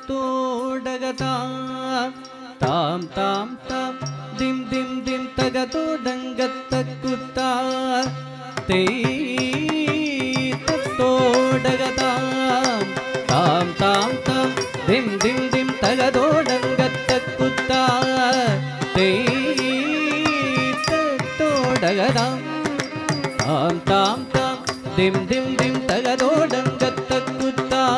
தத்தோடகதா தாம் தாம் தாம் திம் திம் திம் தகதோடங்கத்தக்குத்தா தேய் தத்தோடகதா தாம் தாம் தாம் திம் திம் திம் தகதோடங்கத்தக்குத்தா தேய் தத்தோடகதா தாம் தாம் தாம் திம் திம் திம் தகதோடங்கத்தக்குத்தா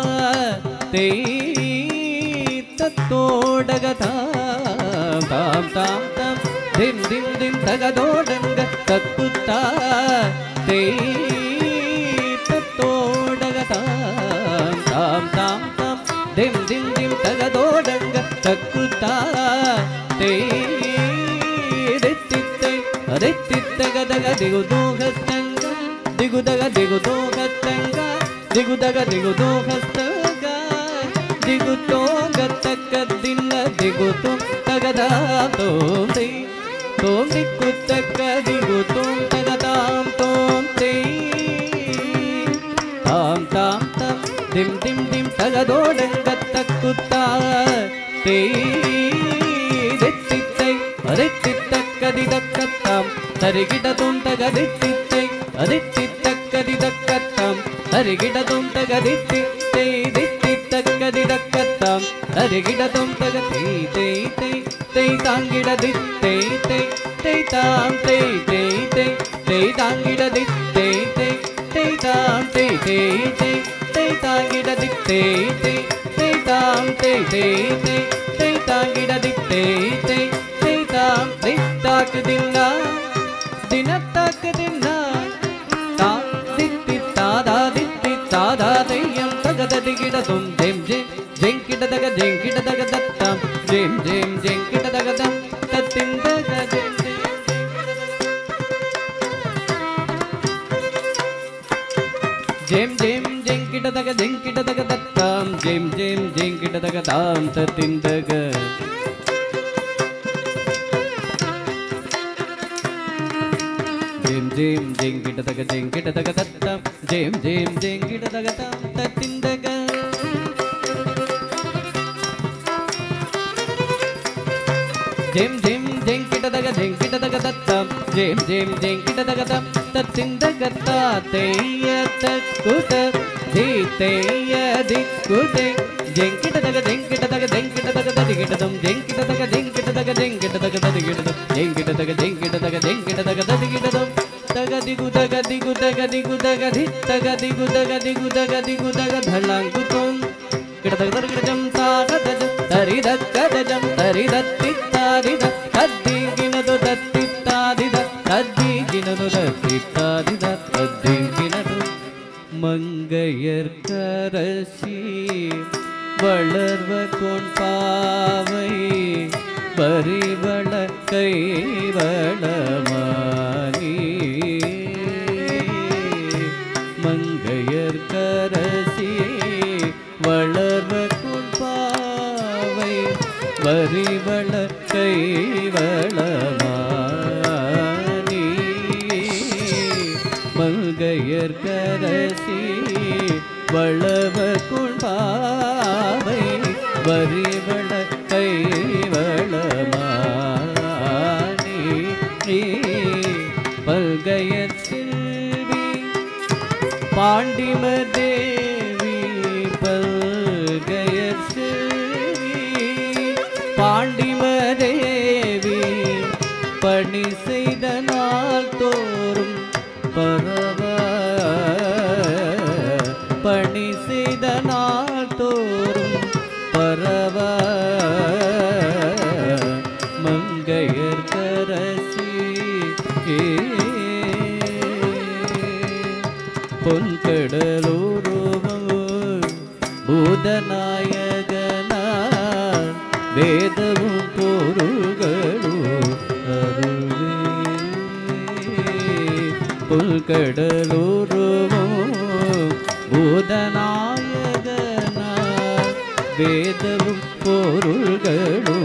தேய் தத்தோடகதா தாம் தாம் தாம் திம் திம் திம் தகதோடங்கத்தக்குத்தா தேய் தத்தோடகதா தாம் தாம் தாம் திம் திம் திம் தகதோடங்கத்தக்குத்தா தேய் தித்தித்தை அதித்தித்தகதக திகுதோகஸ்தங்க திகுதக திகுதோகஸ்தங்க திகுதக திகுதோகஸ்தங்க திகுதோகத்தக்கதில்ல திகுதோம் தகதாம் தோம் தே தோம் திக்குத்தக்க திகுதோம் தகதாம் தோம் தே தாம் தாம் தாம் திம் திம் திம் தகதோடங்கத்தக்குத்தா தே தித்தித்தை அதித்தித்தக்கதிதக்கத்தாம் தரிகிடதும் தகதித்தித்தை அதித்தித்தக்கதிதக்கத்தாம் தரிகிடதும் தகதித்தித்தை தித்தித்தக்கதிதக்கத்தாம் தரிகிடதும் தகதி தேய் தேய் தேய் தாங்கிடதித்தை தேய் தேய் தாம் தேய் தேய் தேய் தேய் தாங்கிடதித்தை தேய் தேய் தாம் தேய் தேய் தேய் தேய் தாங்கிடதித்தை தேய் தேய் தாம் தேய் தேய் தேய் தேய் தாங்கிடதித்தை தேய் தேய் தாம் தித்தாக்கு தின்னா தினத்தாக்கு தின்னா தா தித்தி தாதா தித்தி தாதா தெய்யம் தகதடிகிடதும் ஜெம் ஜெம் ஜெங்கிடதக ஜெங்கிடதக தத்தாம் ஜெம் ஜெம் ஜெங்கிடதக தம் தத்திந்தக ஜெம் ஜெம் ஜெம் ஜெங்கிடதக ஜெங்கிடதக தத்தாம் ஜெம் ஜெம் ஜெங்கிடதக தாம் தத்திந்தக ஜெம் ஜெம் ஜெங்கிடதக ஜெங்கிடதக தத்தாம் ஜெம் ஜெம் ஜெங்கிடதக தாம் தத்திந்தக ஜெம் ஜெம் ஜெங்கிடதக ஜெங்கிடதக தத்தாம் ஜெம் ஜெம் ஜெங்கிடதக தாம் தத்திந்தக தா தேய தக்குத தி தேய திக்குத ஜெங்கிடதக ஜெங்கிடதக ஜெங்கிடதக ததிகிடதம் ஜெங்கிடதக ஜெங்கிடதக ஜெங்கிடதக ததிகிடதம் ஜெங்கிடதக ஜெங்கிடதக ஜெங்கிடதக ததிகிடதம் தகதிகுதக திகுதக திகுதக தித்தக திகுதக திகுதக திகுதக தளங்குதம் கிடதக தர்கிடஜம் சாகதஜம் தரிதக்கதஜம் தரிதத்தித்தாதித தத்திகினது தத்தித்தாதித தத்திகினது தத்தித்தாதித தத்திகினது மங்கையர்க்கரசி வளர்வ கொண்பாவை பரிவள கைவளமானி மங்கையர்க்கரசி வளர்வ கொண்பாவை பரிவள கைவளமானி மங்கையர்க்கரசி வளவ கொண்பாவை வரிவள கைவளமானி பல்கையர் செல்வி பாண்டிமதேவி பல்கையர் செல்வி பாண்டிமதேவி பணி செய்த நாள் தோறும் பரவ பணி செய்த நாள் தோறும் பரவ மங்கையர்க்கரசி பொன்கடலூருமோ பூதநாயகனா வேதமும் பொருள்களும் அருளே பொன்கடலூருமோ பூதநாயகனா வேதமும் பொருள்களும்